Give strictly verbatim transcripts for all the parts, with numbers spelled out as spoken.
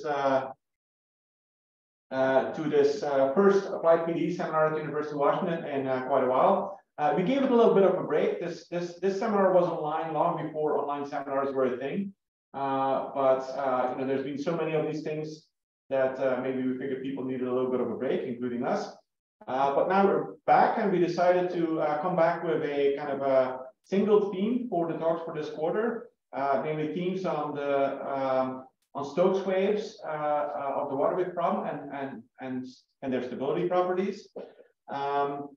uh, uh, to this uh, first Applied P D seminar at the University of Washington in uh, quite a while. Uh, we gave it a little bit of a break. This this this seminar was online long before online seminars were a thing. Uh, but uh, you know, there's been so many of these things that uh, maybe we figured people needed a little bit of a break, including us. Uh, but now we're back, and we decided to uh, come back with a kind of a single theme for the talks for this quarter, uh, namely themes on the um, on Stokes waves uh, uh, of the water wave problem and and and and their stability properties. Um,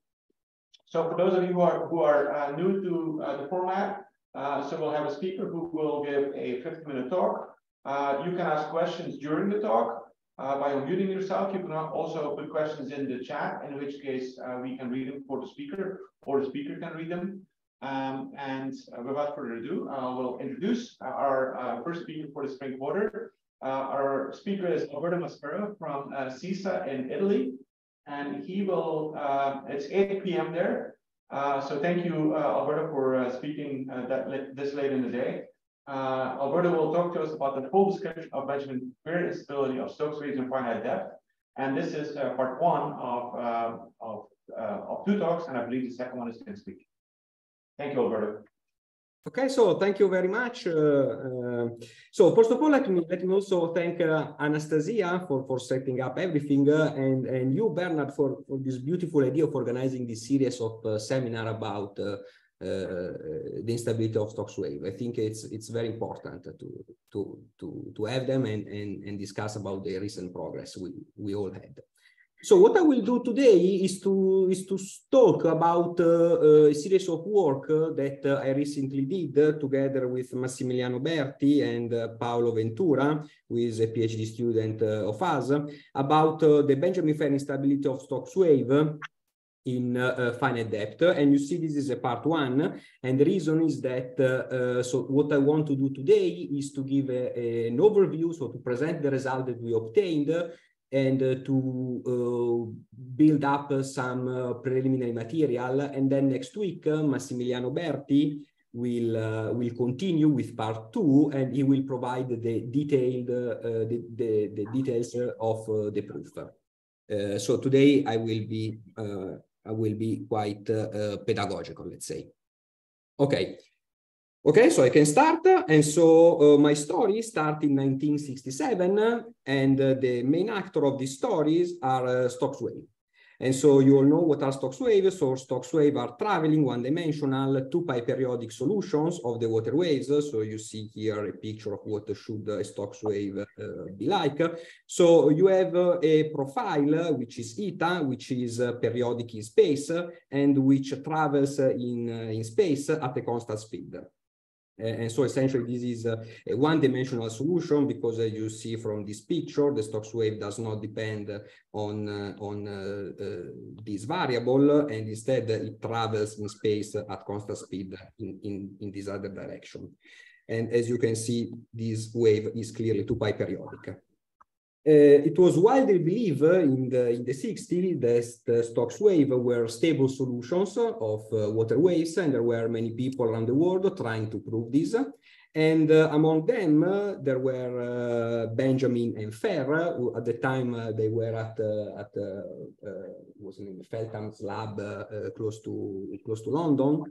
so for those of you who are who are uh, new to uh, the format, uh, so we'll have a speaker who will give a fifty minute talk. Uh, you can ask questions during the talk uh, by unmuting yourself. You can also put questions in the chat, in which case uh, we can read them for the speaker, or the speaker can read them. Um, and uh, without further ado, uh, we'll introduce our uh, first speaker for the spring quarter. Uh, our speaker is Alberto Maspero from uh, CISA in Italy, and he will, uh, it's eight P M there. Uh, so thank you, uh, Alberto, for uh, speaking uh, that this late in the day. Uh, Alberto will talk to us about the full description of Benjamin Weir instability of Stokes waves in finite depth. And this is uh, part one of, uh, of, uh, of two talks, and I believe the second one is next week. Thank you, Alberto. Okay, so thank you very much. Uh, uh, so first of all, let me let me also thank uh, Anastasia for for setting up everything, uh, and and you, Bernard, for for this beautiful idea of organizing this series of uh, seminar about uh, uh, the instability of Stokes wave. I think it's it's very important to to to to have them and and and discuss about the recent progress we we all had. So what I will do today is to is to talk about uh, a series of work uh, that uh, I recently did uh, together with Massimiliano Berti and uh, Paolo Ventura, who is a PhD student uh, of us, about uh, the Benjamin Weir instability of Stokes wave in uh, uh, finite depth. And you see this is a part one, and the reason is that uh, uh, so what I want to do today is to give a, a, an overview, so to present the result that we obtained, and uh, to uh, build up uh, some uh, preliminary material. And then next week, uh, Massimiliano Berti will uh, will continue with part two, and he will provide the detailed uh, the, the, the details of uh, the proof. Uh, so today I will be uh, I will be quite uh, uh, pedagogical, let's say. Okay. Okay, so I can start. And so uh, my story starts in nineteen sixty-seven, and uh, the main actor of these stories are uh, Stokes wave. And so you all know what are Stokes waves. So Stokes waves are traveling one-dimensional two-pi periodic solutions of the water waves. So you see here a picture of what should a Stokes wave uh, be like. So you have uh, a profile, which is eta, which is uh, periodic in space, and which travels in, uh, in space at a constant speed. And so essentially this is a, a one-dimensional solution, because as you see from this picture, the Stokes wave does not depend on, uh, on uh, uh, this variable, and instead it travels in space at constant speed in, in, in this other direction. And as you can see, this wave is clearly two-pi periodic. Uh, it was widely believed uh, in the in the sixties that the Stokes wave were stable solutions of uh, water waves, and there were many people around the world trying to prove this. And uh, among them, uh, there were uh, Benjamin and Weir, who at the time uh, they were at uh, at uh, uh, was in Feltham's lab uh, uh, close to close to London.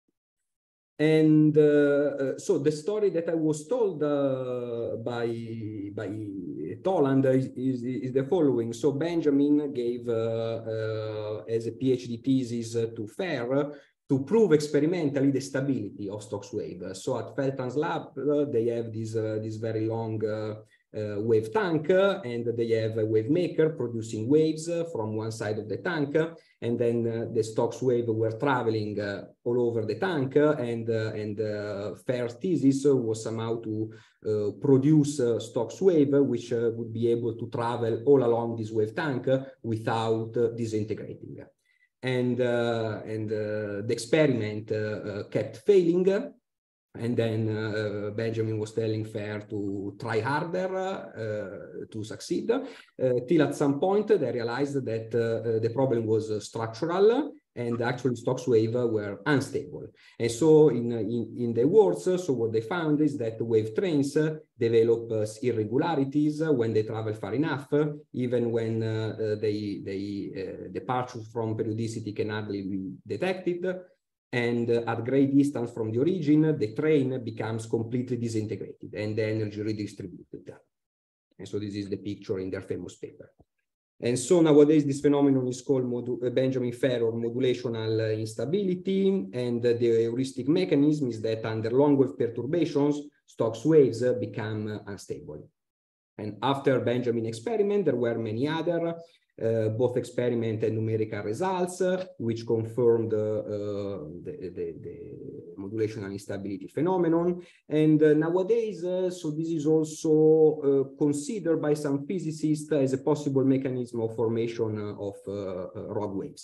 And uh, uh, so the story that I was told uh, by, by Toland is, is, is the following. So Benjamin gave, uh, uh, as a PhD thesis uh, to Weir, to prove experimentally the stability of Stokes wave. So at Feltham's lab, uh, they have this, uh, this very long uh, uh, wave tank, uh, and they have a wave maker producing waves uh, from one side of the tank. And then uh, the Stokes wave were traveling uh, all over the tank, uh, and uh, and uh, Weir's thesis was somehow to uh, produce uh, Stokes wave, which uh, would be able to travel all along this wave tank uh, without uh, disintegrating. And uh, and uh, the experiment uh, uh, kept failing. And then uh, Benjamin was telling Weir to try harder uh, to succeed, uh, till at some point they realized that uh, the problem was uh, structural, and actually Stokes wave were unstable. And so in, in, in the words, so what they found is that wave trains develop uh, irregularities when they travel far enough, even when uh, uh, they, they uh, departure from periodicity can hardly be detected. And uh, at great distance from the origin, the train becomes completely disintegrated and the energy redistributed. And so this is the picture in their famous paper. And so nowadays, this phenomenon is called Benjamin Ferror modulational instability. And the heuristic mechanism is that under long wave perturbations, Stokes waves become unstable. And after Benjamin experiment, there were many other, uh, both experiment and numerical results, uh, which confirmed uh, uh, the, the, the modulational instability phenomenon. And uh, nowadays, uh, so this is also uh, considered by some physicists as a possible mechanism of formation of uh, uh, rod waves.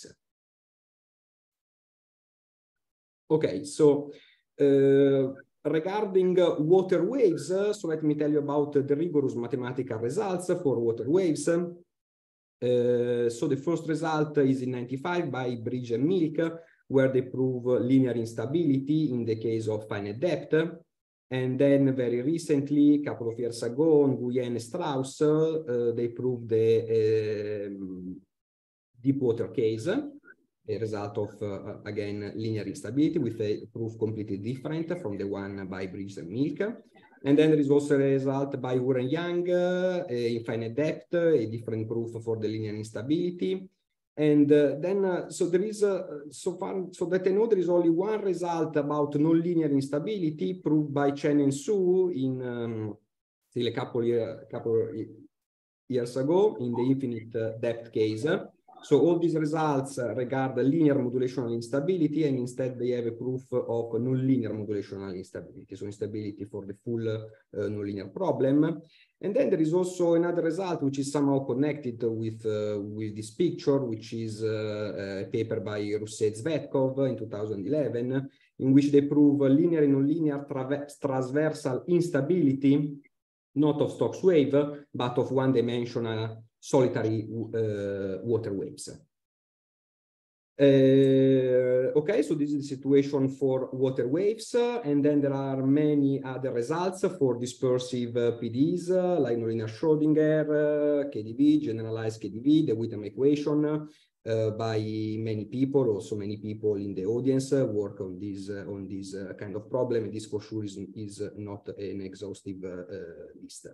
Okay, so uh, regarding uh, water waves, uh, so let me tell you about uh, the rigorous mathematical results for water waves. Uh, so the first result is in ninety-five by Bridge and Milk, where they prove linear instability in the case of finite depth. And then very recently, a couple of years ago, on Nguyen and Strauss, uh, they proved the uh, deep water case, a result of, uh, again, linear instability with a proof completely different from the one by Bridge and Milk. And then there is also a result by Wu and Yang, uh, in finite depth, a different proof for the linear instability. And uh, then, uh, so there is, uh, so far, so that I know there is only one result about nonlinear instability proved by Chen and Su in um, still a couple, year, couple years ago in the infinite uh, depth case. So all these results uh, regard the linear modulational instability, and instead they have a proof of nonlinear modulational instability, so instability for the full uh, nonlinear problem. And then there is also another result which is somehow connected with, uh, with this picture, which is uh, a paper by Rousset-Zvetkov in two thousand eleven, in which they prove linear and nonlinear transversal instability, not of Stokes wave, but of one-dimensional solitary uh, water waves. Uh, okay, so this is the situation for water waves, uh, and then there are many other results for dispersive uh, P Ds, uh, like nonlinear Schrodinger, uh, K D V, generalized K D V, the Witten equation, uh, by many people. Also many people in the audience uh, work on this, uh, on this uh, kind of problem, and this for sure is, is not an exhaustive uh, uh, list.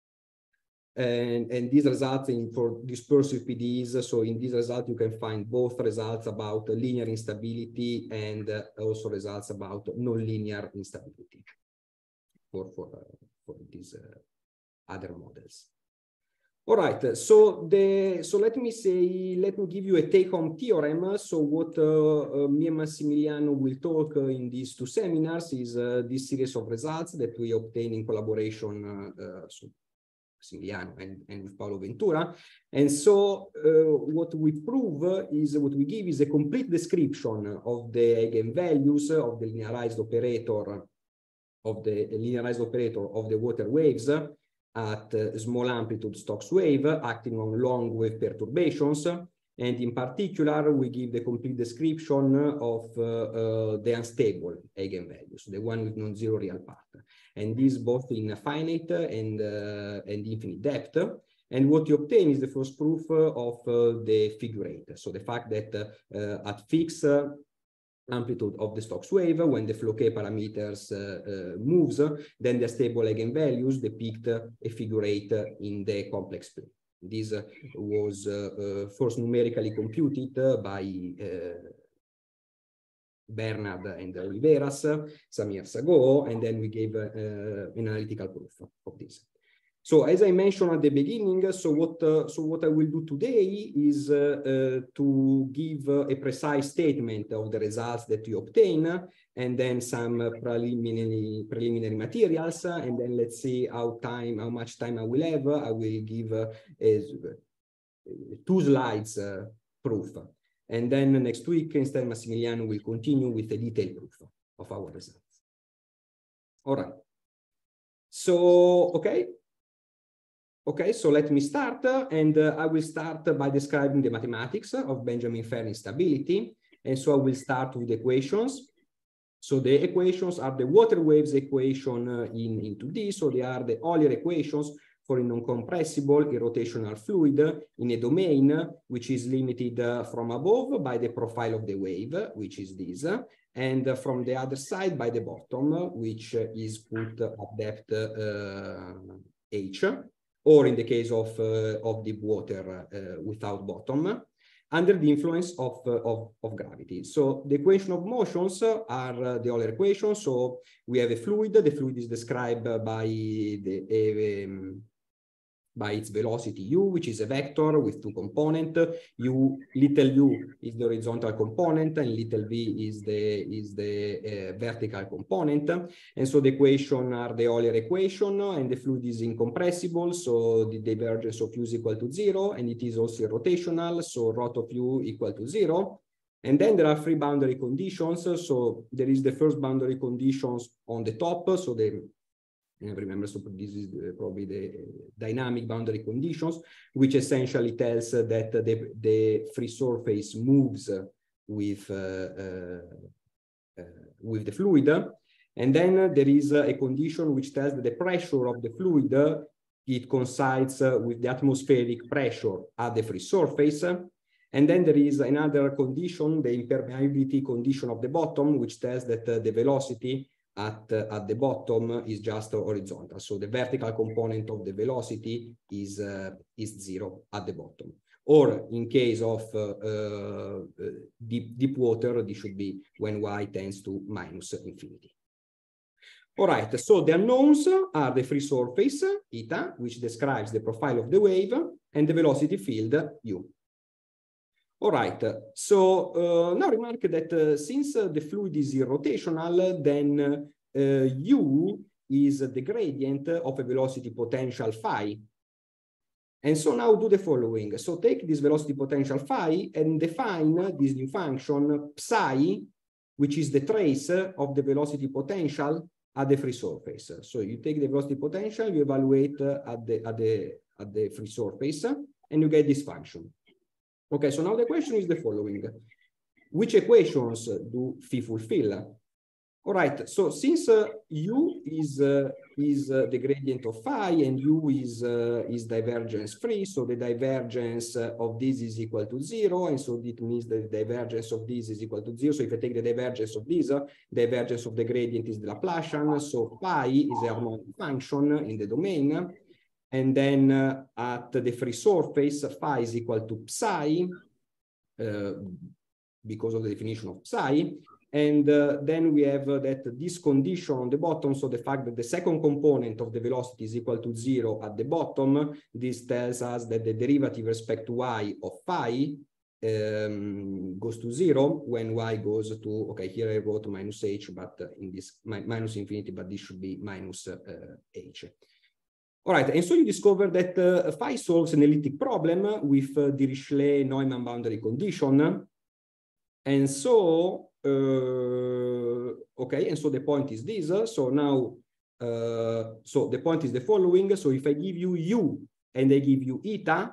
And, and these results in for dispersive P Ds, so in this result you can find both results about linear instability and uh, also results about nonlinear instability for, for, uh, for these uh, other models. All right, so the so let me say, let me give you a take-home theorem. So what uh, uh, me and Massimiliano will talk uh, in these two seminars is uh, this series of results that we obtain in collaboration uh, uh, so Massimiliano and, and with Paolo Ventura. And so uh, what we prove is, what we give is a complete description of the eigenvalues of the linearized operator, of the linearized operator of the water waves at uh, small amplitude Stokes wave acting on long wave perturbations. And in particular, we give the complete description of uh, uh, the unstable eigenvalues, the one with non-zero real part. And this both in finite and, uh, and infinite depth. And what you obtain is the first proof of uh, the figure eight. So the fact that uh, at fixed uh, amplitude of the Stokes wave, when the flow K parameters uh, uh, moves, then the stable eigenvalues depict a figure eight in the complex plane. This uh, was uh, uh, first numerically computed by uh, Bernard and Oliveras some years ago, and then we gave uh, an analytical proof of this. So as I mentioned at the beginning, so what, uh, so what I will do today is uh, uh, to give uh, a precise statement of the results that you obtain, and then some uh, preliminary, preliminary materials, uh, and then let's see how time, how much time I will have. I will give uh, a, two slides uh, proof. And then next week, instead, Massimiliano will continue with a detailed proof of our results. All right. So, okay. Okay, so let me start, uh, and uh, I will start by describing the mathematics of Benjamin Ferror instability. And so I will start with equations. So the equations are the water waves equation uh, in, in two D. So they are the Euler equations for a non-compressible irrotational fluid in a domain which is limited uh, from above by the profile of the wave, which is this, and uh, from the other side by the bottom, which uh, is put at depth uh, h, or in the case of, uh, of deep water uh, without bottom, under the influence of, uh, of, of gravity. So the equation of motions are uh, the Euler equation. So we have a fluid. The fluid is described by the um, by its velocity u, which is a vector with two components. U, little u is the horizontal component, and little v is the is the uh, vertical component. And so the equation are the Euler equation, and the fluid is incompressible, so the divergence of u is equal to zero, and it is also rotational, so rot of u equal to zero. And then there are three boundary conditions. So there is the first boundary conditions on the top, so the I remember, so this is the, probably the dynamic boundary conditions, which essentially tells uh, that uh, the, the free surface moves uh, with, uh, uh, uh, with the fluid. And then uh, there is uh, a condition which tells that the pressure of the fluid, uh, it coincides uh, with the atmospheric pressure at the free surface. And then there is another condition, the impermeability condition of the bottom, which tells that uh, the velocity At, uh, at the bottom is just uh, horizontal. So the vertical component of the velocity is, uh, is zero at the bottom. Or in case of uh, uh, deep, deep water, this should be when y tends to minus infinity. All right, so the unknowns are the free surface, eta, which describes the profile of the wave, and the velocity field, u. All right, so uh, now remark that uh, since uh, the fluid is irrotational, then uh, u is the gradient of a velocity potential phi. And so now do the following. So take this velocity potential phi and define this new function psi, which is the trace of the velocity potential at the free surface. So you take the velocity potential, you evaluate uh, at, the, at, the, at the free surface, and you get this function. Okay, so now the question is the following. Which equations do phi fulfill? All right, so since uh, u is, uh, is uh, the gradient of phi and u is, uh, is divergence free, so the divergence uh, of this is equal to zero, and so it means that the divergence of this is equal to zero. So if I take the divergence of this, uh, divergence of the gradient is the Laplacian, so phi is a harmonic function in the domain. And then uh, at the free surface, phi is equal to psi, uh, because of the definition of psi. And uh, then we have uh, that this condition on the bottom, so the fact that the second component of the velocity is equal to zero at the bottom, this tells us that the derivative respect to y of phi um, goes to zero when y goes to, okay, here I wrote minus h, but uh, in this mi minus infinity, but this should be minus uh, h. All right, and so you discover that uh, phi solves an elliptic problem with uh, Dirichlet-Neumann boundary condition. And so, uh, okay, and so the point is this. Uh, so now, uh, so the point is the following. So if I give you u and I give you eta,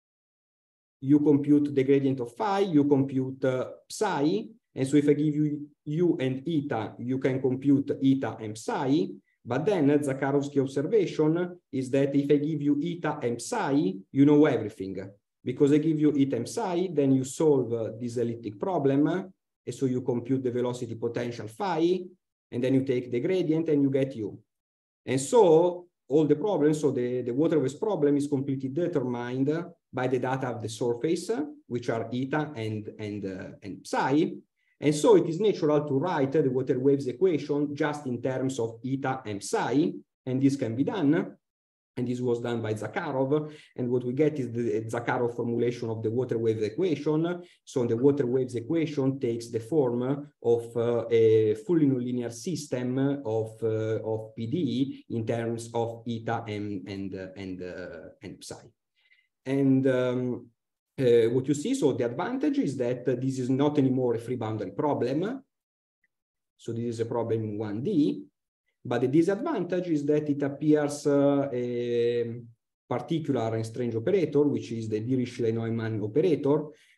you compute the gradient of phi, you compute uh, psi. And so if I give you u and eta, you can compute eta and psi. But then uh, Zakharovsky observation is that if I give you eta and psi, you know everything. Because I give you eta and psi, then you solve uh, this elliptic problem. Uh, and so you compute the velocity potential phi, and then you take the gradient and you get u. And so all the problems, so the, the water waves problem is completely determined by the data of the surface, which are eta and, and, uh, and psi. And so it is natural to write the water waves equation just in terms of eta and psi, and this can be done. And this was done by Zakharov. And what we get is the Zakharov formulation of the water waves equation. So the water waves equation takes the form of uh, a fully nonlinear system of, uh, of P D E in terms of eta and, and, uh, and, uh, and psi. And um, Uh, what you see, so the advantage is that uh, this is not anymore a free boundary problem. So this is a problem in one D, but the disadvantage is that it appears uh, a particular and strange operator, which is the Dirichlet-Neumann operator,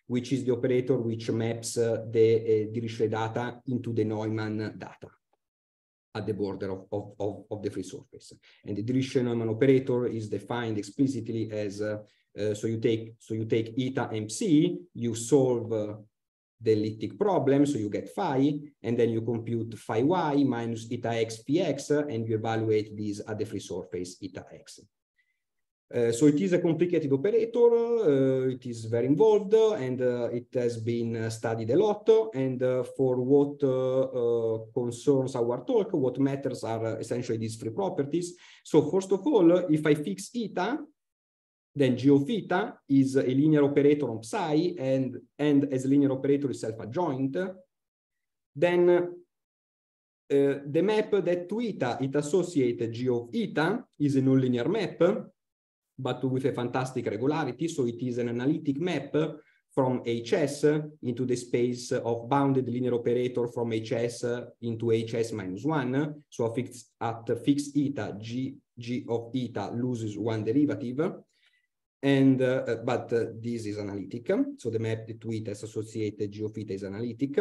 which is the operator which maps uh, the uh, Dirichlet data into the Neumann data at the border of, of, of, of the free surface. And the Dirichlet-Neumann operator is defined explicitly as, uh, uh, so you take, so you take eta M C, you solve uh, the elliptic problem, so you get phi, and then you compute phi y minus eta x px, and you evaluate these at the free surface eta x. Uh, so it is a complicated operator, uh, it is very involved, and uh, it has been uh, studied a lot. And uh, for what uh, uh, concerns our talk, what matters are uh, essentially these three properties. So first of all, if I fix eta, then G of eta is a linear operator on psi, and, and as a linear operator is self-adjoint. Then uh, the map that to eta it associates G of eta is a nonlinear map, but with a fantastic regularity. So it is an analytic map from H S into the space of bounded linear operator from H S into H S minus one. So fixed, at fixed eta, G, G of eta loses one derivative. And, uh, but uh, this is analytic. So the map to eta is associated G of eta is analytic.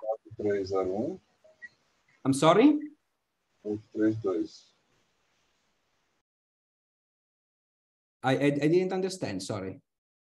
I'm sorry? I, I, I didn't understand, sorry.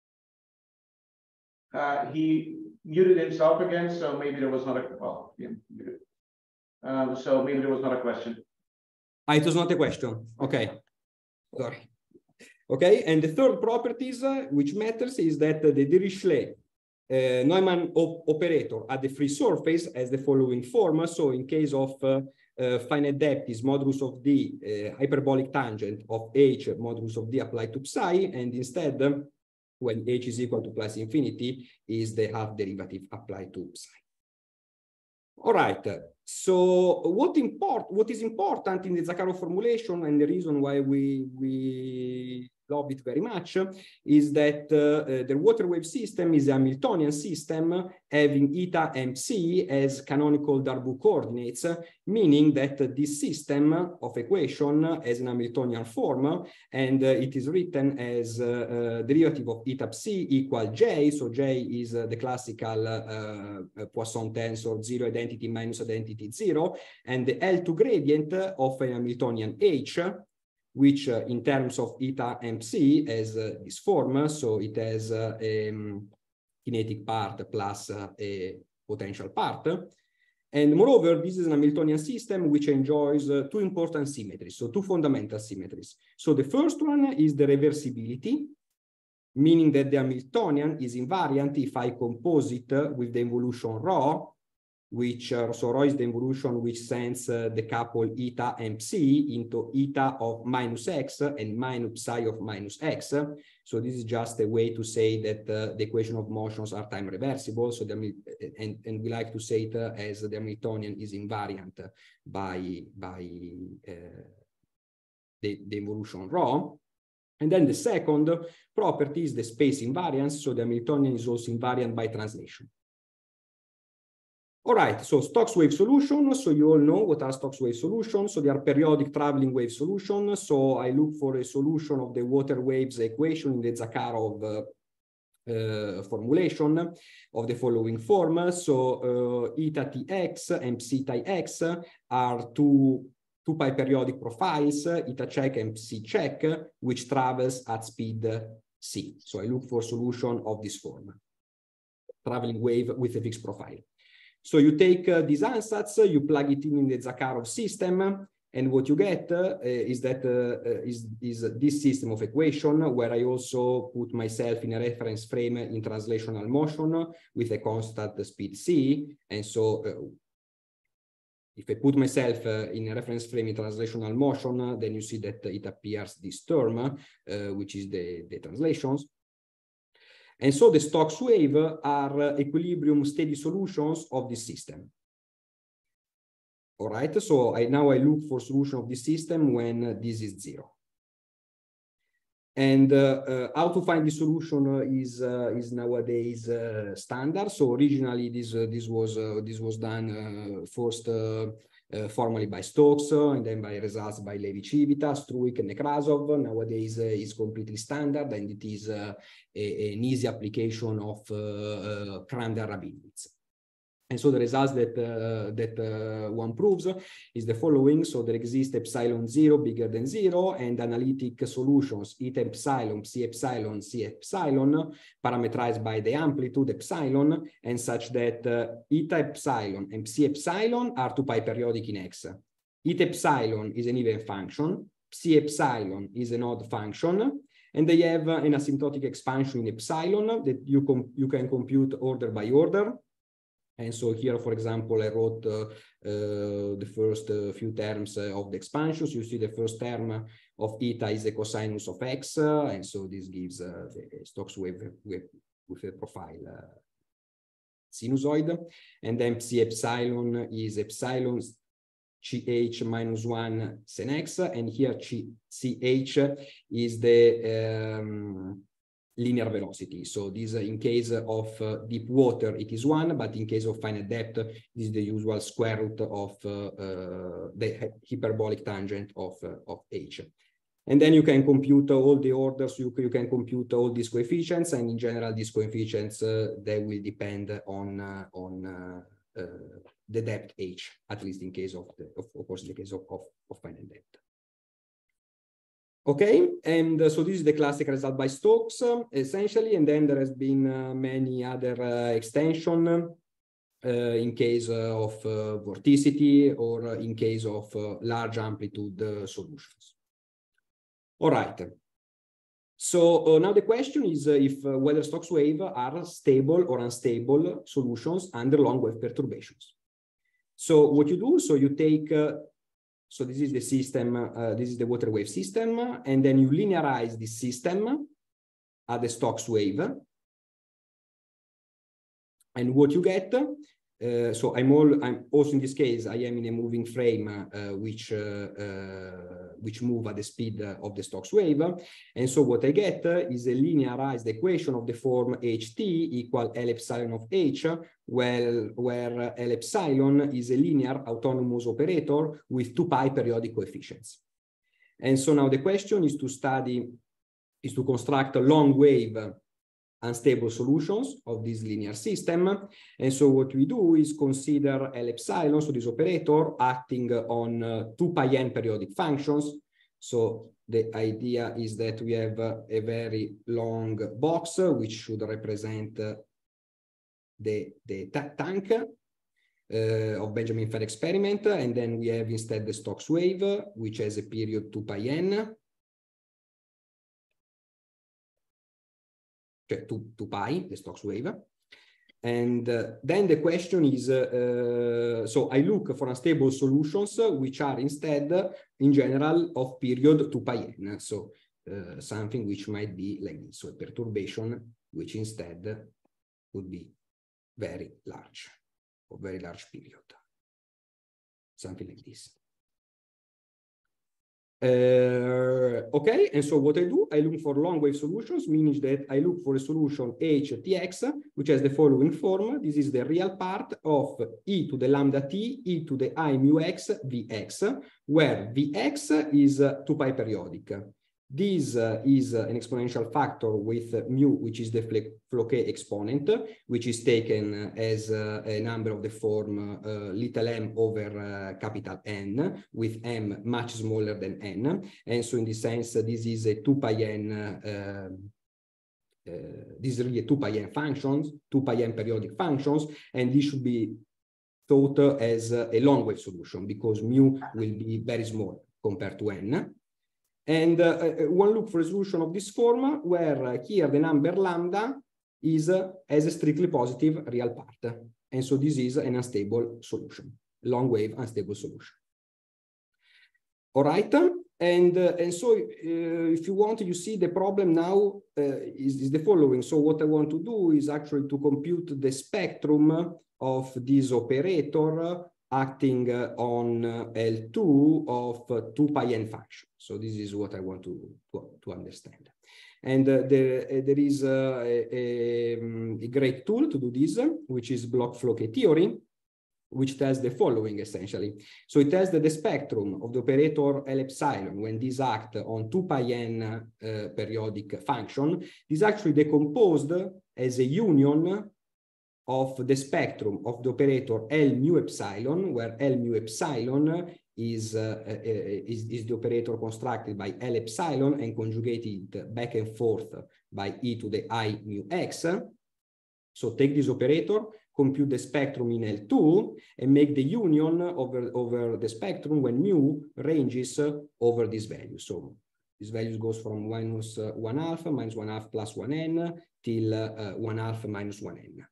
Uh, he muted himself again, so maybe there was not a, well, yeah, muted. Um, so maybe there was not a question. Ah, it was not a question. Okay, sorry. Okay, and the third properties uh, which matters is that uh, the Dirichlet uh, Neumann op operator at the free surface has the following form. So in case of uh, Uh, finite depth is modulus of d uh, hyperbolic tangent of h modulus of d applied to psi, and instead, when h is equal to plus infinity, is the half derivative applied to psi. All right. So what import what is important in the Zakharov formulation, and the reason why we we love it very much, is that uh, uh, the water wave system is a Hamiltonian system having eta mc as canonical Darboux coordinates, meaning that uh, this system of equation has an Hamiltonian form, and uh, it is written as uh, uh, derivative of eta psi equal j. So j is uh, the classical uh, uh, Poisson tensor, zero identity minus identity zero, and the L two gradient of an Hamiltonian h, which uh, in terms of eta mc has uh, this form. So it has uh, a um, kinetic part plus uh, a potential part. And moreover, this is an Hamiltonian system which enjoys uh, two important symmetries, so two fundamental symmetries. So the first one is the reversibility, meaning that the Hamiltonian is invariant if I compose it with the involution rho, which uh, so rho is the involution which sends uh, the couple eta mc into eta of minus x and minus psi of minus x. So this is just a way to say that uh, the equation of motions are time reversible. So the, and, and we like to say it uh, as the Hamiltonian is invariant by, by uh, the, the involution rho. And then the second property is the space invariance. So the Hamiltonian is also invariant by translation. All right, so Stokes wave solution. So you all know what are Stokes wave solutions. So they are periodic traveling wave solutions. So I look for a solution of the water waves equation in the Zakharov uh, uh, formulation of the following form. So uh, eta tx and psi x are two, two pi periodic profiles, eta check and psi check, which travels at speed c. So I look for solution of this form, traveling wave with a fixed profile. So you take uh, these ansatz, you plug it in in the Zakharov system, and what you get uh, is that uh, is, is this system of equation where I also put myself in a reference frame in translational motion with a constant speed c. And so uh, if I put myself uh, in a reference frame in translational motion, uh, then you see that it appears this term, uh, which is the, the translations. And so the Stokes wave are equilibrium steady solutions of this system. All right, so I now I look for solution of this system when this is zero. And uh, uh, how to find the solution is uh, is nowadays uh, standard. So originally this uh, this was uh, this was done uh, first uh, uh, formerly by Stokes, uh, and then by results by Levi-Civita, Struik, and Nekrasov. Nowadays uh, is completely standard, and it is uh, a, an easy application of uh, uh, Kramder-Rabinowitz. And so the results that, uh, that uh, one proves is the following. So there exists epsilon zero bigger than zero, and analytic solutions, eta epsilon, psi epsilon, c epsilon, parameterized by the amplitude epsilon, and such that uh, eta epsilon and psi epsilon are two pi periodic in X. Eta epsilon is an even function, psi epsilon is an odd function, and they have uh, an asymptotic expansion in epsilon that you, com you can compute order by order. And so here, for example, I wrote uh, uh, the first uh, few terms uh, of the expansions. You see the first term of eta is the cosinus of X, uh, and so this gives uh, the Stokes wave with, with a profile uh, sinusoid. And then psi epsilon is epsilon ch minus one sen X, and here ch is the um, linear velocity. So this, uh, in case of uh, deep water, it is one, but in case of finite depth, this is the usual square root of uh, uh, the hyperbolic tangent of, uh, of H. And then you can compute all the orders, you, you can compute all these coefficients, and in general, these coefficients, uh, they will depend on, uh, on uh, uh, the depth H, at least in case of, the, of, of course, in the case of, of, of finite depth. Okay, and uh, so this is the classic result by Stokes, uh, essentially, and then there has been uh, many other uh, extension uh, in case uh, of uh, vorticity or uh, in case of uh, large amplitude uh, solutions. All right. So uh, now the question is uh, if uh, whether Stokes waves are stable or unstable solutions under long wave perturbations. So what you do, so you take uh, So this is the system, uh, this is the water wave system, and then you linearize this system at the Stokes wave. And what you get, uh, so I'm, all, I'm also in this case, I am in a moving frame uh, which, uh, uh, which move at the speed of the Stokes wave. And so what I get is a linearized equation of the form Ht equal L epsilon of H, Well, where L epsilon is a linear autonomous operator with two pi periodic coefficients. And so now the question is to study, is to construct a long wave unstable solutions of this linear system. And so what we do is consider L epsilon, so this operator acting on uh, two pi n periodic functions. So the idea is that we have uh, a very long box, uh, which should represent uh, the, the tank uh, of Benjamin Fair experiment, and then we have instead the Stokes wave, which has a period two pi n, cioè two, two pi, the Stokes wave. And uh, then the question is, uh, uh, so I look for unstable solutions, uh, which are instead, in general, of period two pi n. So uh, something which might be like this, so a perturbation, which instead would be very large, or very large period, something like this. Uh, okay, and so what I do, I look for long wave solutions, meaning that I look for a solution H T X, which has the following form. This is the real part of e to the lambda t, e to the I mu x, Vx, where Vx is uh, two pi periodic. This uh, is uh, an exponential factor with uh, mu, which is the Floquet exponent, which is taken as uh, a number of the form uh, little m over uh, capital N, with m much smaller than n. And so in this sense, uh, this is a two pi n, uh, uh, this is really a two pi n functions, two pi n periodic functions, and this should be thought as uh, a long wave solution because mu will be very small compared to n. And uh, one look for a solution of this form where uh, here the number lambda is uh, as a strictly positive real part. And so this is an unstable solution, long wave unstable solution. All right. And, uh, and so uh, if you want, you see the problem now uh, is, is the following. So what I want to do is actually to compute the spectrum of this operator acting uh, on uh, L two of uh, two pi n function. So this is what I want to, to, to understand. And uh, there, uh, there is uh, a, a, a great tool to do this, which is block Floquet theory. which tells the following essentially. So it tells that the spectrum of the operator L epsilon, when this act on two pi n uh, periodic function, is actually decomposed as a union of the spectrum of the operator L mu epsilon, where L mu epsilon is, uh, uh, is, is the operator constructed by L epsilon and conjugated back and forth by e to the I mu x. So take this operator, compute the spectrum in L two, and make the union over, over the spectrum when mu ranges over this value. So this value goes from minus uh, one half, minus one half plus one n, till uh, one half minus one n.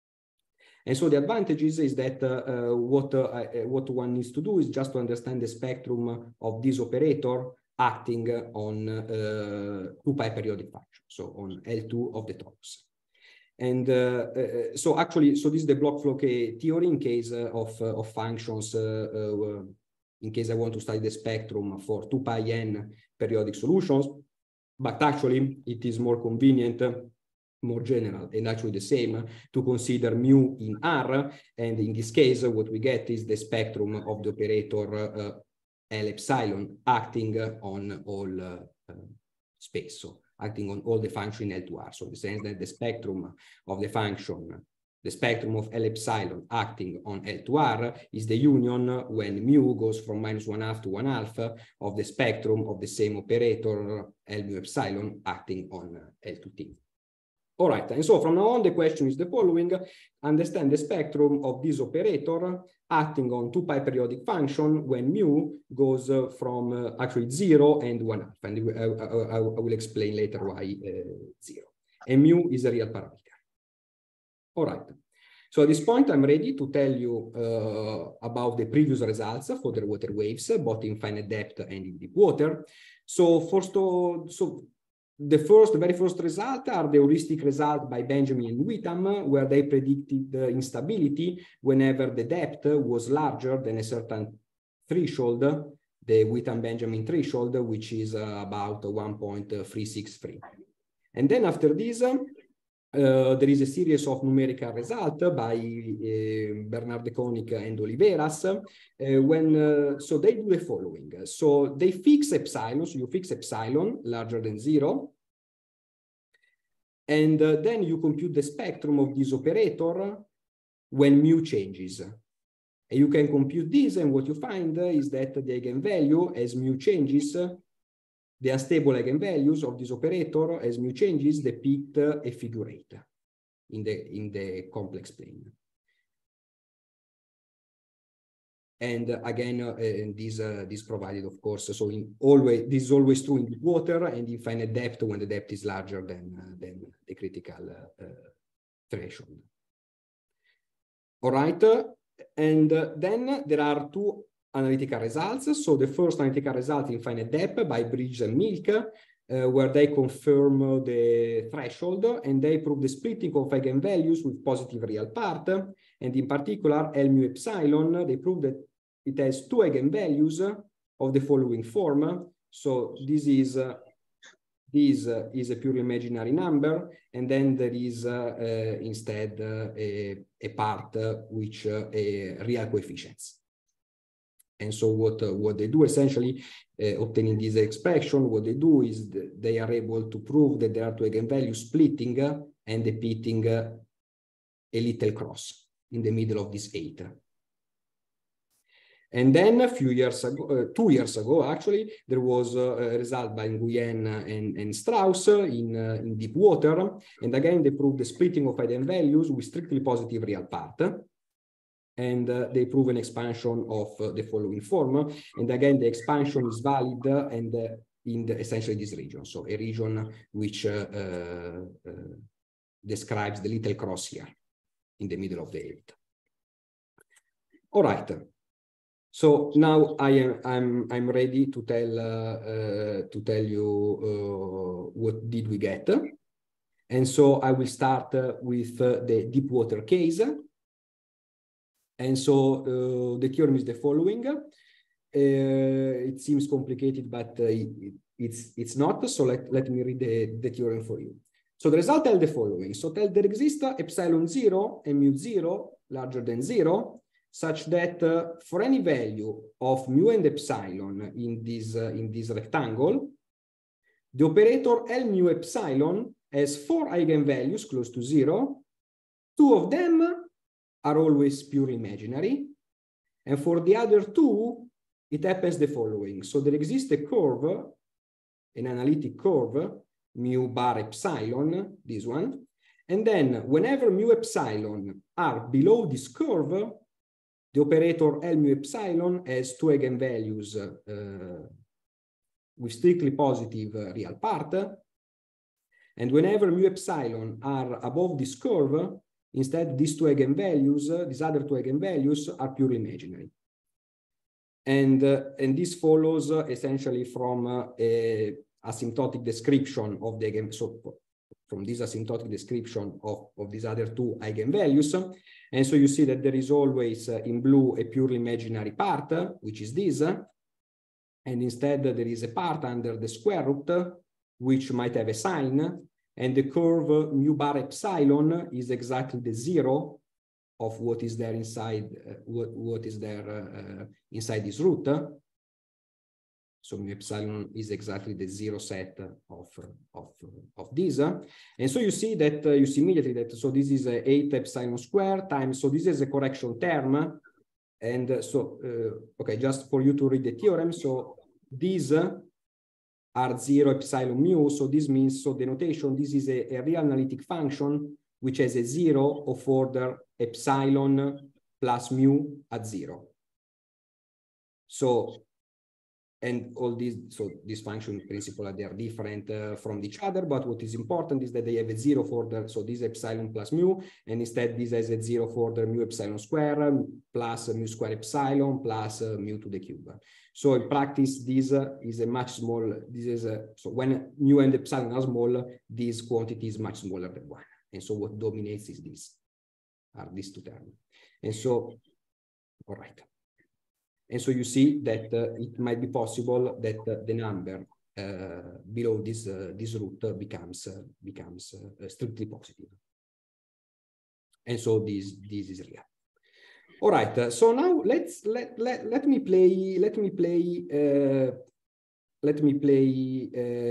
And so the advantages is that uh, uh, what, uh, what one needs to do is just to understand the spectrum of this operator acting on uh, two pi periodic function, so on L two of the torus. And uh, uh, so actually, so this is the block flow theory in case uh, of, uh, of functions, uh, uh, in case I want to study the spectrum for two pi n periodic solutions, but actually it is more convenient, more general, and actually the same to consider mu in R. And in this case, what we get is the spectrum of the operator uh, L epsilon acting on all uh, uh, space, so acting on all the function in L two R. So in the sense that the spectrum of the function, the spectrum of L epsilon acting on L two R is the union when mu goes from minus one half to one half of the spectrum of the same operator L mu epsilon acting on L two T. All right, and so from now on, the question is the following: understand the spectrum of this operator acting on two pi periodic function when mu goes uh, from uh, actually zero and one half, and I, I, I will explain later why uh, zero. And mu is a real parameter. All right. So at this point, I'm ready to tell you uh, about the previous results for the water waves, both in finite depth and in deep water. So first, uh, so. The first, the very first result are the heuristic result by Benjamin and Witham, where they predicted the instability whenever the depth was larger than a certain threshold, the Witham-Benjamin threshold, which is uh, about one point three six three. And then after this, uh, there is a series of numerical results by uh, Bernard de Koning and Oliveras, uh, when, uh, so they do the following. So they fix epsilon, so you fix epsilon larger than zero, and uh, then you compute the spectrum of this operator when mu changes. And you can compute this, and what you find is that the eigenvalue as mu changes, the unstable eigenvalues of this operator as mu changes depict a figure eight in the, in the complex plane. And uh, again, uh, and this, uh, this provided, of course, so in always, this is always true in deep water and in finite depth when the depth is larger than, uh, than the critical uh, uh, threshold. All right, uh, and uh, then there are two analytical results. So the first analytical result in finite depth by Bridges and Milk, uh, where they confirm uh, the threshold and they prove the splitting of eigenvalues with positive real part. And in particular, L mu epsilon, they prove that it has two eigenvalues of the following form. So this is, uh, this uh, is a pure imaginary number. And then there is uh, uh, instead uh, a, a part uh, which uh, a real coefficients. And so what, uh, what they do essentially, uh, obtaining this expression, what they do is th they are able to prove that there are two eigenvalues splitting uh, and depicting uh, a little cross in the middle of this eight. And then a few years ago, uh, two years ago, actually, there was uh, a result by Nguyen and, and Strauss in, uh, in deep water. And again, they proved the splitting of eigenvalues with strictly positive real part. And uh, they prove an expansion of uh, the following form. And again, the expansion is valid uh, and uh, in the, essentially this region. So a region which uh, uh, uh, describes the little cross here in the middle of the eight. All right. So now I am I'm I'm ready to tell uh, uh, to tell you uh, what did we get. And so I will start uh, with uh, the deep water case. And so uh, the theorem is the following. Uh, it seems complicated, but uh, it, it's, it's not. So let, let me read the, the theorem for you. So the result tells the following. So tell there exists epsilon zero and mu zero larger than zero, such that uh, for any value of mu and epsilon in this, uh, in this rectangle, the operator L mu epsilon has four eigenvalues close to zero. Two of them are always pure imaginary. And for the other two, it happens the following. So there exists a curve, an analytic curve, mu bar epsilon, this one. And then whenever mu epsilon are below this curve, the operator L mu epsilon has two eigenvalues uh, with strictly positive uh, real part. And whenever mu epsilon are above this curve, instead these two eigenvalues, uh, these other two eigenvalues are purely imaginary. And, uh, and this follows uh, essentially from uh, a asymptotic description of the eigen, so from this asymptotic description of, of these other two eigenvalues. And so you see that there is always uh, in blue a purely imaginary part, uh, which is this. Uh, and instead uh, there is a part under the square root, uh, which might have a sign. And the curve uh, mu bar epsilon is exactly the zero of what is there inside, uh, what, what is there uh, uh, inside this root. So mu epsilon is exactly the zero set of, of, of this. And so you see that, uh, you see immediately that, so this is a eight epsilon square times, so this is a correction term. And uh, so, uh, okay, just for you to read the theorem. So these are zero epsilon mu. So this means, so the notation, this is a, a real analytic function, which has a zero of order epsilon plus mu at zero. So, and all these, so these functions in principle, they are different uh, from each other, but what is important is that they have a zero for the, so this epsilon plus mu, and instead this has a zero for the mu epsilon square plus mu square epsilon plus uh, mu to the cube. So in practice, this uh, is a much small, this is a, so when mu and epsilon are small, this quantity is much smaller than one. And so what dominates is this, are these two terms. And so, all right. And so you see that uh, it might be possible that uh, the number uh, below this uh, this root uh, becomes uh, becomes uh, strictly positive. And so this this is real. All right. Uh, so now let's let let let me play let me play uh, let me play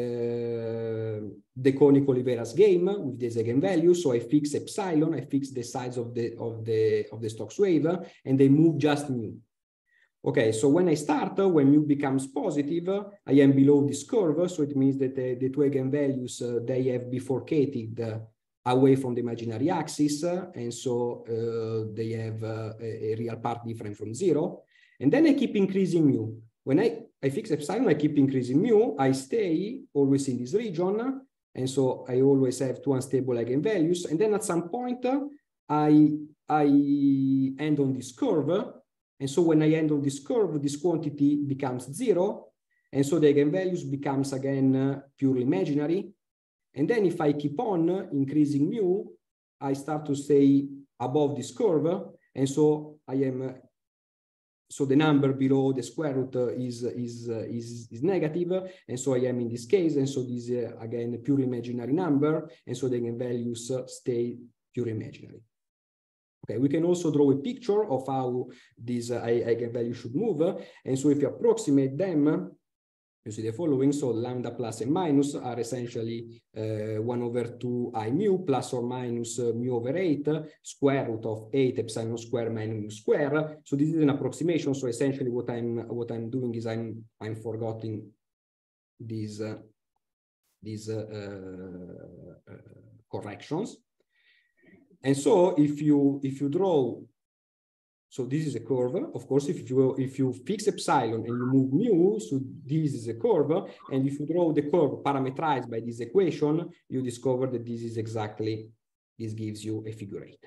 uh, the Koenig-Oliveras game with this eigenvalue. So I fix epsilon, I fix the size of the of the of the Stokes wave, and they move just mu. Okay, so when I start, uh, when mu becomes positive, uh, I am below this curve. So it means that uh, the two eigenvalues, uh, they have bifurcated uh, away from the imaginary axis. Uh, and so uh, they have uh, a, a real part different from zero. And then I keep increasing mu. When I, I fix epsilon, I keep increasing mu. I stay always in this region. And so I always have two unstable eigenvalues. And then at some point, uh, I, I end on this curve. And so when I end on this curve, this quantity becomes zero. And so the eigenvalues becomes again uh, purely imaginary. And then if I keep on increasing mu, I start to stay above this curve. And so I am, uh, so the number below the square root uh, is, is, uh, is, is negative. And so I am in this case. And so this is uh, again a pure imaginary number. And so the eigenvalues uh, stay pure imaginary. Okay, we can also draw a picture of how these uh, eigenvalues should move. And so if you approximate them, you see the following. So lambda plus and minus are essentially uh, one over two I mu plus or minus uh, mu over eight, square root of eight epsilon square minus mu square. So this is an approximation. So essentially what I'm what I'm doing is I'm I'm forgetting these uh, these uh, uh, corrections. And so if you if you draw, so this is a curve. Of course, if you if you fix epsilon and you move mu, so this is a curve. And if you draw the curve parameterized by this equation, you discover that this is exactly, this gives you a figure eight.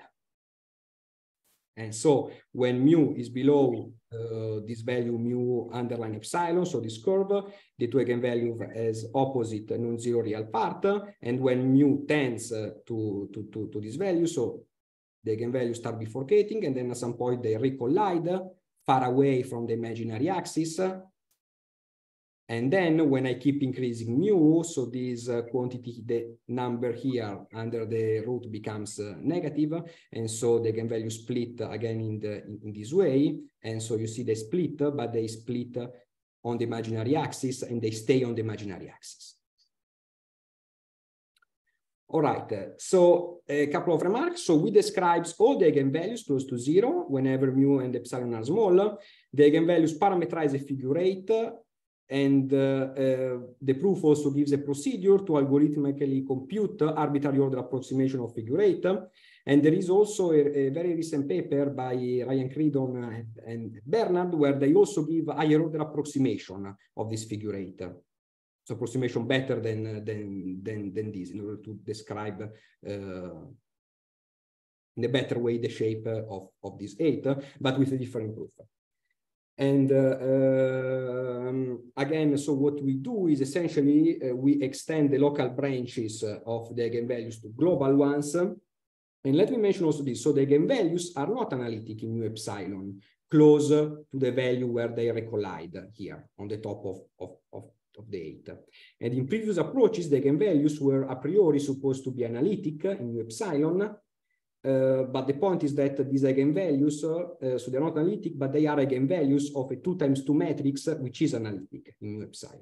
And so when mu is below uh, this value mu underline epsilon, so this curve, the two eigenvalue has opposite non-zero real part. And when mu tends uh, to, to, to, to this value, so the eigenvalues start bifurcating, and then at some point they recollide far away from the imaginary axis. And then when I keep increasing mu, so this uh, quantity, the number here under the root becomes uh, negative, and so the eigenvalue split again in, the, in, in this way. And so you see they split, but they split on the imaginary axis and they stay on the imaginary axis. All right, uh, so a couple of remarks. So we describe all the eigenvalues close to zero whenever mu and epsilon are small. The eigenvalues parameterize a figure eight, and uh, uh, the proof also gives a procedure to algorithmically compute arbitrary order approximation of figure eight. And there is also a, a very recent paper by Ryan Creedon and Bernard, where they also give higher order approximation of this figure eight. So approximation better than, than, than, than this in order to describe uh, in a better way the shape of, of this eight, but with a different proof. And uh, um, again, so what we do is essentially uh, we extend the local branches of the eigenvalues to global ones. And let me mention also this. So the eigenvalues are not analytic in mu epsilon, close to the value where they recollide here on the top of, of, of of the eight. And in previous approaches, the eigenvalues were a priori supposed to be analytic in mu epsilon, uh, but the point is that these eigenvalues, uh, so they're not analytic, but they are eigenvalues of a two times two matrix, which is analytic in mu epsilon.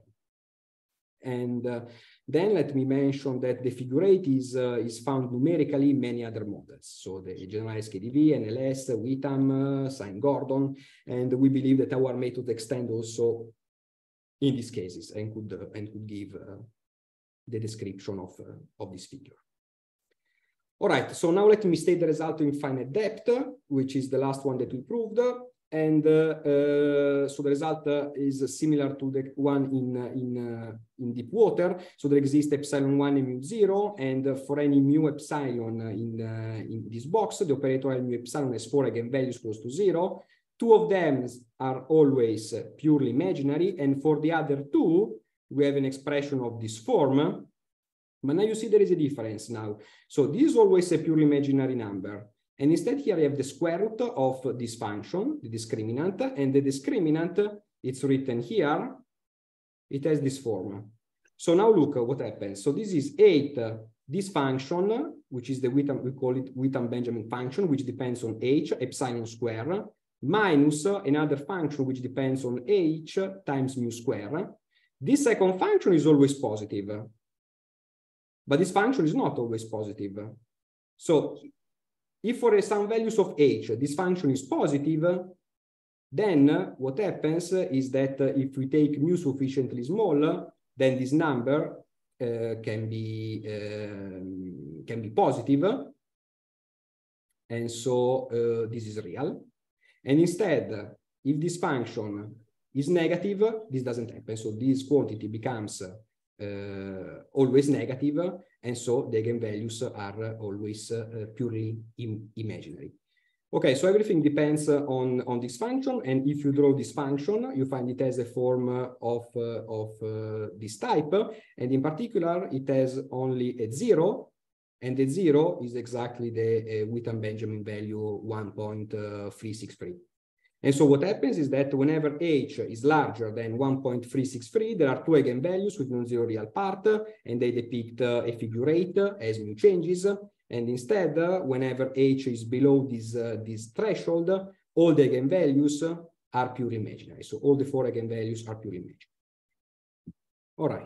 And uh, then let me mention that the figure eight is, uh, is found numerically in many other models. So the generalized K D V, N L S, Witham, uh, Sine-Gordon, and we believe that our method extends also in these cases and could, uh, and could give uh, the description of, uh, of this figure. All right, so now let me state the result in finite depth, which is the last one that we proved. And uh, uh, so the result uh, is similar to the one in, uh, in, uh, in deep water. So there exists epsilon one and mu zero, and uh, for any mu epsilon in, uh, in this box, the operator mu epsilon has four eigenvalues close to zero. Two of them are always purely imaginary, and for the other two, we have an expression of this form. But now you see there is a difference now. So this is always a purely imaginary number. And instead here I have the square root of this function, the discriminant, and the discriminant, it's written here, it has this form. So now look what happens. So this is eight, this function, which is the Witham, we call it Witham-Benjamin function, which depends on h, epsilon square, minus another function which depends on h times mu square. This second function is always positive, but this function is not always positive. So if for some values of h, this function is positive, then what happens is that if we take mu sufficiently small, then this number uh, can be uh, can be positive, and so uh, this is real. And instead, if this function is negative, this doesn't happen. So this quantity becomes uh, always negative, and so the eigenvalues are always uh, purely im imaginary. Okay, so everything depends on, on this function, and if you draw this function, you find it has a form of, uh, of uh, this type, and in particular, it has only a zero, and the zero is exactly the uh, Witham-Benjamin value one point three six three. And so what happens is that whenever h is larger than one point three six three, there are two eigenvalues with non-zero real part, and they depict uh, a figure eight as mu changes. And instead, uh, whenever h is below this, uh, this threshold, all the eigenvalues are pure imaginary. So all the four eigenvalues are pure imaginary. All right.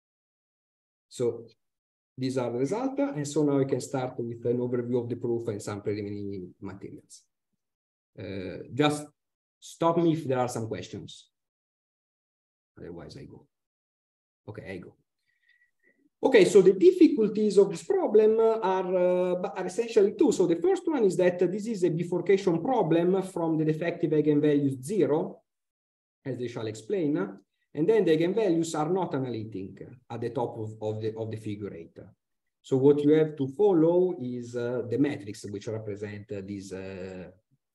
So these are the results, and so now I can start with an overview of the proof and some preliminary materials. Uh, just stop me if there are some questions. Otherwise, I go. Okay, I go. Okay, so the difficulties of this problem are, uh, are essentially two. So the first one is that this is a bifurcation problem from the defective eigenvalues zero, as they shall explain. And then the eigenvalues are not analytic at the top of, of, the, of the figure eight. So what you have to follow is uh, the metrics which represent uh, these, uh,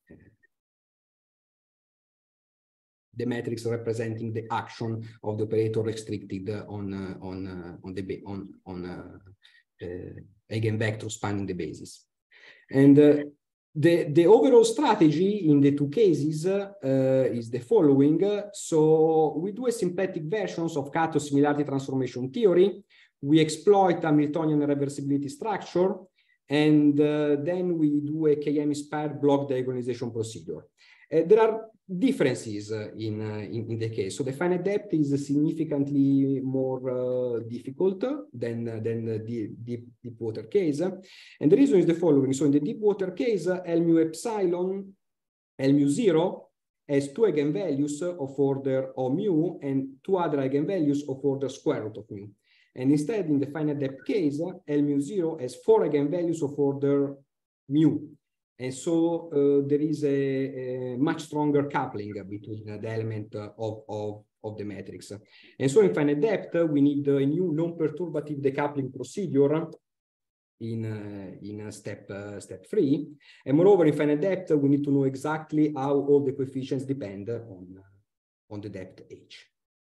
the metrics representing the action of the operator restricted on, uh, on, uh, on the on, on uh, uh, eigenvector spanning the basis. And uh, The, the overall strategy in the two cases uh, is the following. So we do a symplectic versions of Kato similarity transformation theory. We exploit Hamiltonian reversibility structure, and uh, then we do a K M inspired block diagonalization procedure. Uh, there are differences uh, in, uh, in, in the case. So the finite depth is significantly more uh, difficult than, uh, than the deep, deep, deep water case. And the reason is the following. So in the deep water case, uh, L mu epsilon, L mu zero has two eigenvalues of order O mu and two other eigenvalues of order square root of mu. And instead, in the finite depth case, L mu zero has four eigenvalues of order mu. And so uh, there is a, a much stronger coupling between uh, the element uh, of, of, of the matrix. And so in finite depth, uh, we need a new non-perturbative decoupling procedure in, uh, in uh, step, uh, step three. And moreover, in finite depth, we need to know exactly how all the coefficients depend on, uh, on the depth h.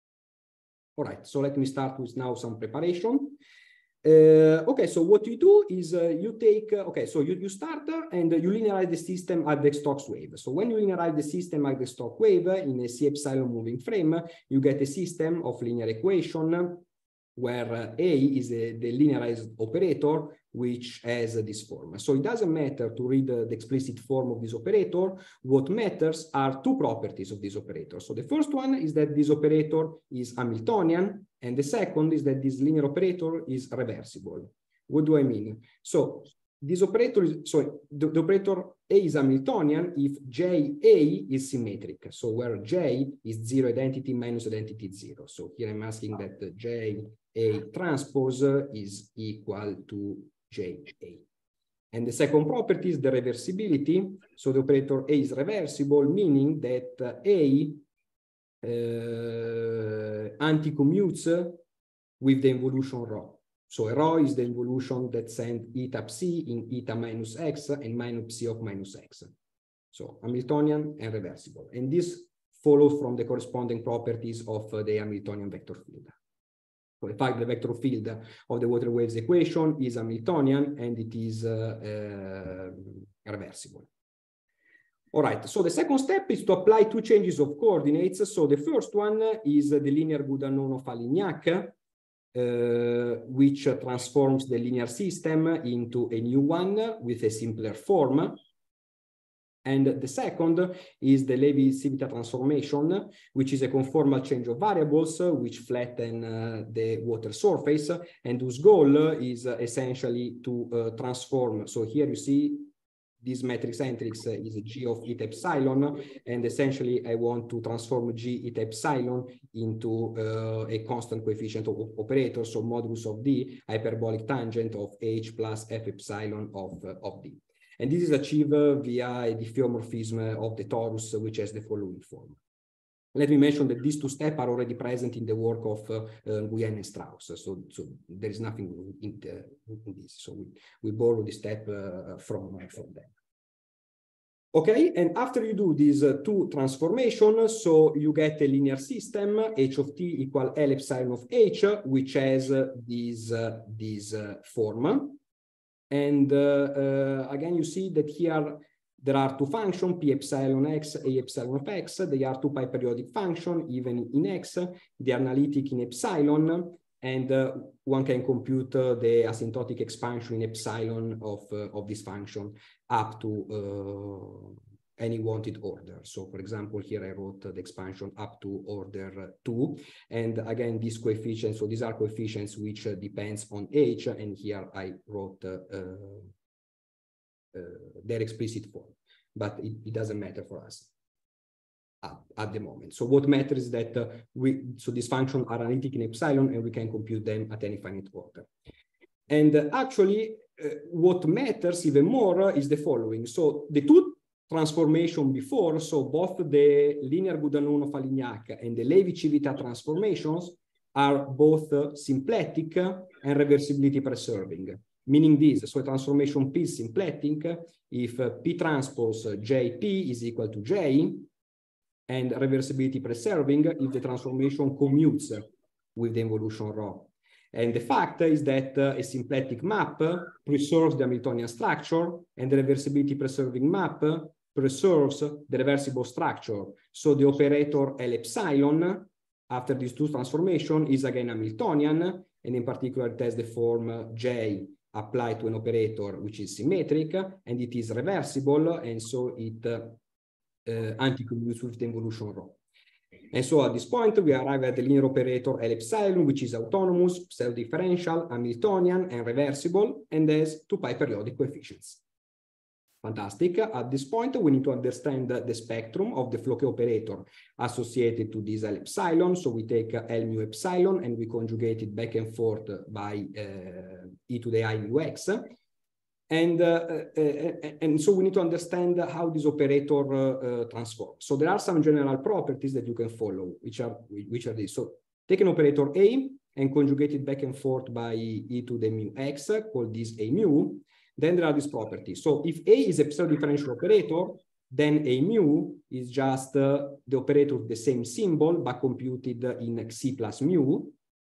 All right, so let me start with now some preparation. Uh, okay, so what you do is uh, you take, uh, okay, so you, you start uh, and uh, you linearize the system at the Stokes wave. So when you linearize the system at the Stokes wave uh, in a C epsilon moving frame, uh, you get a system of linear equation where uh, A is a, the linearized operator, which has uh, this form. So it doesn't matter to read uh, the explicit form of this operator. What matters are two properties of this operator. So the first one is that this operator is Hamiltonian, and the second is that this linear operator is reversible. What do I mean? So this operator is, so the, the operator A is Hamiltonian if J A is symmetric. So where J is zero identity minus identity zero. So here I'm asking that the J A transpose is equal to J A. And the second property is the reversibility. So the operator A is reversible, meaning that uh, A uh, anti-commutes with the involution rho. So rho is the involution that sends eta psi in eta minus x and minus psi of minus x. So Hamiltonian and reversible. And this follows from the corresponding properties of uh, the Hamiltonian vector field. So in fact, the vector field of the water waves equation is Hamiltonian and it is uh, uh, reversible. All right, so the second step is to apply two changes of coordinates. So the first one is the linear good unknown of Alignac, uh, which transforms the linear system into a new one with a simpler form. And the second is the Levi-Civita transformation, which is a conformal change of variables which flatten uh, the water surface, and whose goal is uh, essentially to uh, transform. So here you see this matrix matrix uh, is G of eta epsilon, and essentially I want to transform G eta epsilon into uh, a constant coefficient of operator, so modulus of D, hyperbolic tangent of H plus F epsilon of, uh, of D. And this is achieved uh, via a diffeomorphism of the torus, which has the following form. Let me mention that these two steps are already present in the work of uh, uh, Nguyen and Strauss, so, so there is nothing in, the, in this. So we, we borrow this step uh, from, uh, from them. Okay, and after you do these uh, two transformations, so you get a linear system, H of t equal L epsilon of H, which has uh, this, uh, this uh, form. And uh, uh, again, you see that here there are two functions, P epsilon x, A epsilon of x. They are two pi periodic functions, even in x. They are analytic in epsilon, and uh, one can compute uh, the asymptotic expansion in epsilon of, uh, of this function up to uh, any wanted order. So for example, here I wrote uh, the expansion up to order uh, two. And again, these coefficients, so these are coefficients which uh, depends on H, and here I wrote uh, uh, uh, their explicit form, but it, it doesn't matter for us at, at the moment. So what matters is that uh, we, so these functions are analytic in epsilon, and we can compute them at any finite order. And uh, actually, uh, what matters even more is the following. So the two transformation before, so both the linear good unknown of Alignac and the Levi-Civita transformations are both uh, symplectic and reversibility preserving, meaning this, so a transformation P is symplectic if uh, P transpose J P is equal to J, and reversibility preserving if the transformation commutes with the involution rho. And the fact is that uh, a symplectic map preserves the Hamiltonian structure, and the reversibility preserving map preserves the reversible structure. So the operator L epsilon, after these two transformations, is again Hamiltonian, and in particular it has the form J applied to an operator which is symmetric, and it is reversible, and so it uh, uh, anti-commutes with the involution rho. And so at this point, we arrive at the linear operator L epsilon, which is autonomous, self-differential, Hamiltonian, and reversible, and has two pi periodic coefficients. Fantastic. At this point, we need to understand the spectrum of the Floquet operator associated to this L epsilon. So we take L mu epsilon and we conjugate it back and forth by uh, e to the I mu x. And, uh, uh, and so we need to understand how this operator uh, uh, transforms. So there are some general properties that you can follow, which are, which are these. So take an operator A and conjugate it back and forth by e to the mu x, call this A mu. Then there are these properties. So if A is a pseudo-differential operator, then A mu is just uh, the operator with the same symbol, but computed in Xi plus mu.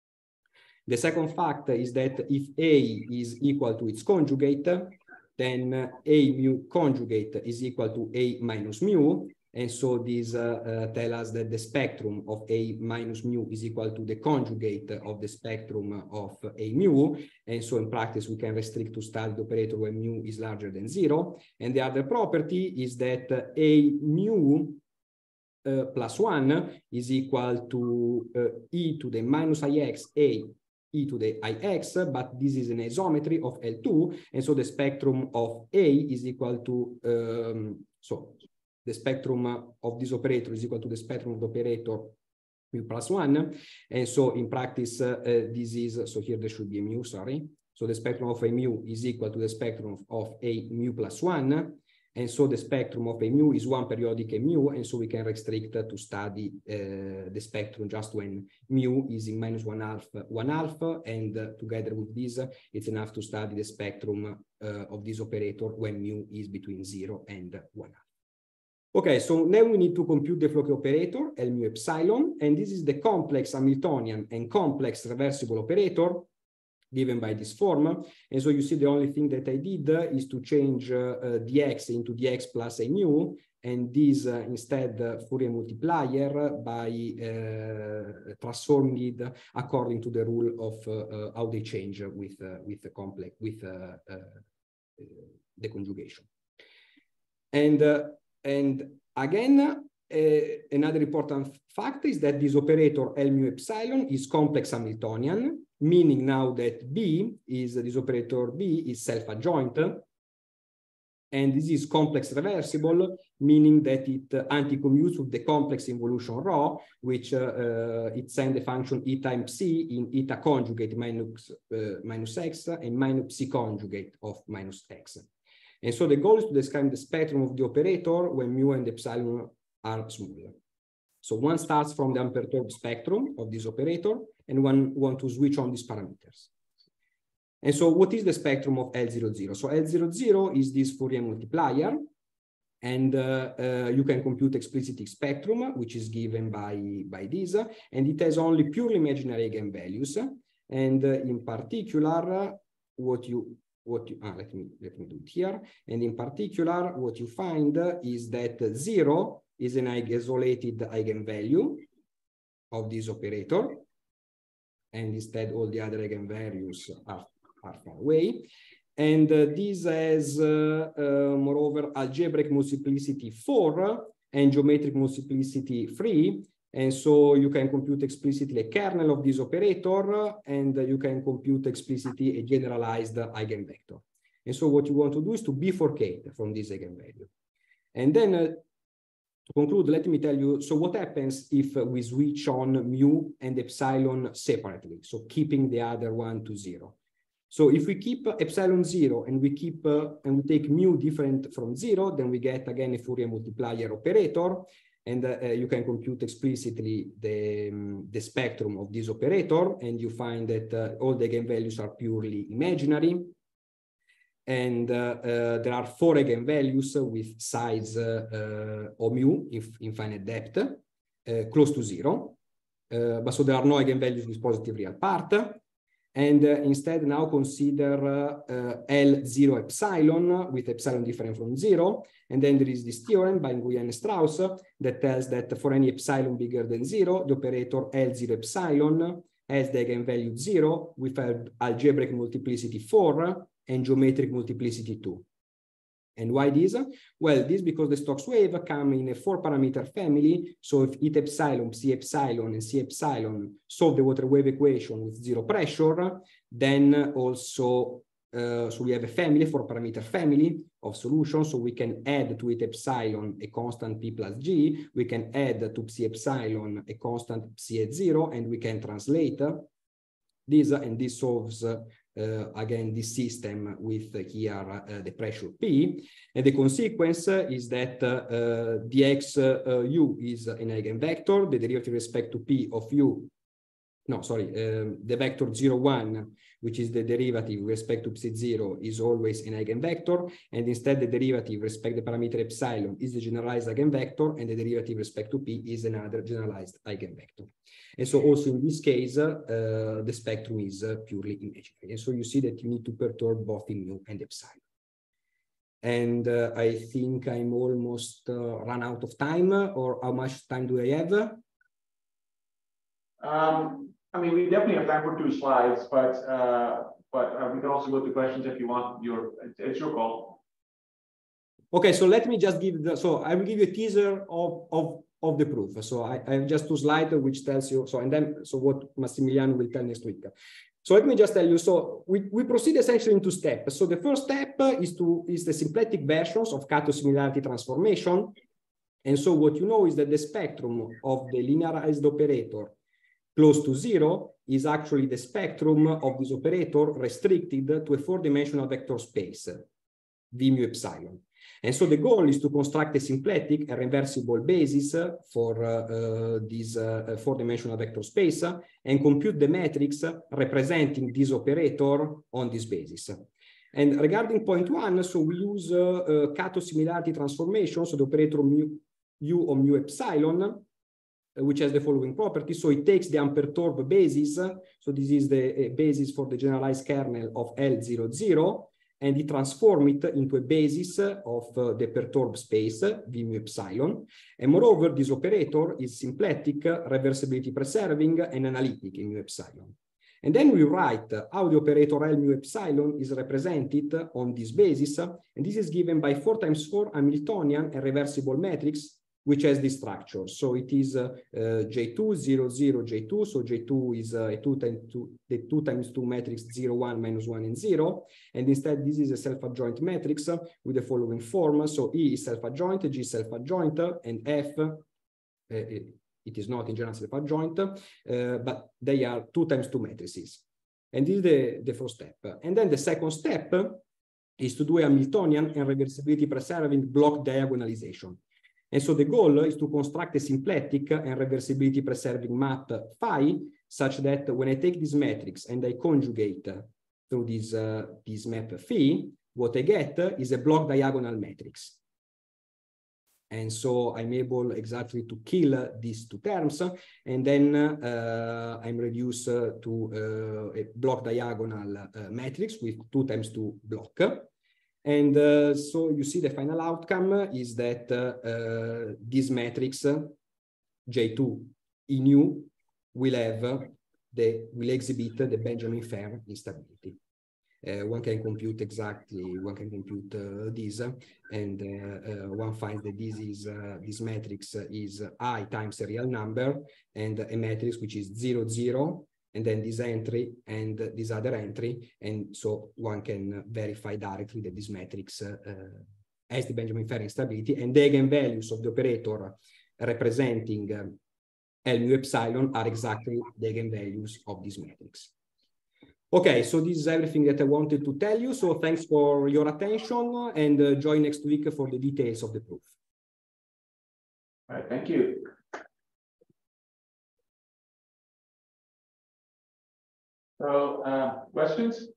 The second fact is that if A is equal to its conjugate, then uh, A mu conjugate is equal to A minus mu. And so these uh, uh, tell us that the spectrum of A minus mu is equal to the conjugate of the spectrum of A mu. And so in practice, we can restrict to study the operator when mu is larger than zero. And the other property is that uh, A mu uh, plus one is equal to uh, e to the minus ix A e to the ix, but this is an isometry of L two. And so the spectrum of A is equal to, um, so the spectrum of this operator is equal to the spectrum of the operator mu plus one. And so in practice, uh, uh, this is, so here there should be a mu, sorry. So the spectrum of a mu is equal to the spectrum of, of a mu plus one. And so the spectrum of a mu is one periodic a mu. And so we can restrict to study uh, the spectrum just when mu is in minus one half, one half. And uh, together with this, it's enough to study the spectrum uh, of this operator when mu is between zero and one half. Okay, so now we need to compute the Floquet operator, L mu epsilon, and this is the complex Hamiltonian and complex reversible operator given by this form. And so you see the only thing that I did is to change uh, uh, dx into dx plus a mu, and this uh, instead uh, Fourier multiplier by uh, transforming it according to the rule of uh, uh, how they change with, uh, with the complex, with uh, uh, the conjugation. And uh, And again, uh, another important fact is that this operator L mu epsilon is complex Hamiltonian, meaning now that B is, this operator B is self-adjoint, and this is complex reversible, meaning that it uh, anti-commutes with the complex involution rho, which uh, uh, it sends the function e times c in eta conjugate minus, uh, minus x and minus c conjugate of minus x. And so the goal is to describe the spectrum of the operator when mu and epsilon are small. So one starts from the unperturbed spectrum of this operator, and one want to switch on these parameters. And so what is the spectrum of L zero zero? So L zero zero is this Fourier multiplier, and uh, uh, you can compute explicit spectrum, which is given by, by this, and it has only purely imaginary eigenvalues. And uh, in particular, what you What you, ah, let me let me do it here. And in particular, what you find is that zero is an isolated eigenvalue of this operator, and instead all the other eigenvalues are, are far away. And uh, this has, uh, uh, moreover, algebraic multiplicity four and geometric multiplicity three. And so you can compute explicitly a kernel of this operator, and you can compute explicitly a generalized eigenvector. And so what you want to do is to bifurcate from this eigenvalue. And then uh, to conclude, let me tell you, so what happens if uh, we switch on mu and epsilon separately, so keeping the other one to zero? So if we keep uh, epsilon zero and we keep uh, and we take mu different from zero, then we get again a Fourier multiplier operator. And uh, uh, you can compute explicitly the, um, the spectrum of this operator, and you find that uh, all the eigenvalues are purely imaginary. And uh, uh, there are four eigenvalues with size uh, uh, O mu, if infinite depth, uh, close to zero. Uh, but so there are no eigenvalues with positive real part. and uh, instead now consider uh, uh, L zero epsilon with epsilon different from zero. And then there is this theorem by Nguyen and Strauss that tells that for any epsilon bigger than zero, the operator L zero epsilon has the eigenvalue zero with algebraic multiplicity four and geometric multiplicity two. And why this? Well, this because the Stokes wave come in a four parameter family. So if it epsilon, psi epsilon, and c epsilon solve the water wave equation with zero pressure, then also, uh, so we have a family, four parameter family of solutions. So we can add to it epsilon a constant p plus g. We can add to psi epsilon a constant psi at zero, and we can translate this, and this solves uh, Uh, again, this system with uh, here uh, the pressure P, and the consequence uh, is that uh, uh, dx uh, u is an eigenvector, the derivative with respect to P of u, no, sorry, um, the vector zero, one, which is the derivative with respect to psi zero, is always an eigenvector, and instead the derivative with respect to the parameter epsilon is the generalized eigenvector, and the derivative with respect to P is another generalized eigenvector. And so also in this case, uh, the spectrum is uh, purely imaginary. And so you see that you need to perturb both in mu and epsilon. And uh, I think I'm almost uh, run out of time, or how much time do I have? Um, I mean, we definitely have time for two slides, but uh, but uh, we can also go to questions if you want. Your, it's your call. Okay, so let me just give the, so I will give you a teaser of, of, of the proof. So I, I have just two slides which tells you, so and then, so what Massimiliano will tell next week. So let me just tell you, so we, we proceed essentially in two steps. So the first step is to, is the symplectic versions of Kato similarity transformation. And so what you know is that the spectrum of the linearized operator close to zero is actually the spectrum of this operator restricted to a four-dimensional vector space, V mu epsilon. And so the goal is to construct a symplectic and reversible basis for uh, uh, this uh, four-dimensional vector space and compute the matrix representing this operator on this basis. And regarding point one, so we use uh, uh, Kato similarity transformation, so the operator mu, u or mu epsilon, which has the following property. So it takes the unperturbed basis. So this is the uh, basis for the generalized kernel of L zero zero, and it transforms it into a basis of uh, the perturbed space, V mu epsilon. And moreover, this operator is symplectic, reversibility preserving, and analytic in mu epsilon. And then we write how the operator L mu epsilon is represented on this basis. And this is given by four times four Hamiltonian and reversible matrix, which has this structure. So it is uh, uh, J two, zero, zero, J two. So J two is uh, a two times two, the two times two matrix zero, one, minus one, and zero. And instead, this is a self-adjoint matrix with the following form. So E is self-adjoint, G is self-adjoint, and F, uh, it, it is not in general self-adjoint, uh, but they are two times two matrices. And this is the, the first step. And then the second step is to do a Hamiltonian and reversibility preserving block diagonalization. And so the goal is to construct a symplectic and reversibility preserving map phi, such that when I take this matrix and I conjugate through this, uh, this map phi, what I get is a block diagonal matrix. And so I'm able exactly to kill these two terms, and then uh, I'm reduced uh, to uh, a block diagonal uh, matrix with two times two block. And uh, so you see the final outcome is that uh, uh, this matrix, J two E nu, will have the, will exhibit the Benjamin Fair instability. Uh, one can compute exactly, one can compute uh, this, and uh, uh, one finds that this is, uh, this matrix is I times a real number, and a matrix which is zero, zero, and then this entry and this other entry. And so one can verify directly that this matrix uh, has the Benjamin Fair instability, and the eigenvalues of the operator representing uh, L mu epsilon are exactly the eigenvalues of this matrix. Okay, so this is everything that I wanted to tell you. So thanks for your attention, and uh, join next week for the details of the proof. All right, thank you. So, uh, questions?